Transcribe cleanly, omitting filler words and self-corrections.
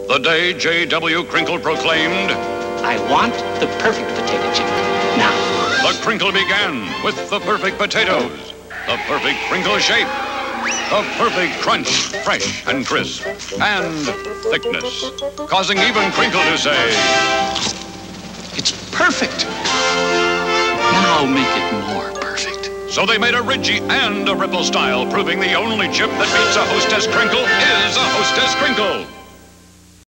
The day J.W. Krinkle proclaimed, I want the perfect potato chip. Now. The Krinkle began with the perfect potatoes, the perfect crinkle shape, the perfect crunch, fresh and crisp, and thickness, causing even Krinkle to say, it's perfect. Now make it more perfect. So they made a Ridgy and a Ripple style, proving the only chip that beats a Hostess Krinkle is a Hostess Krinkle.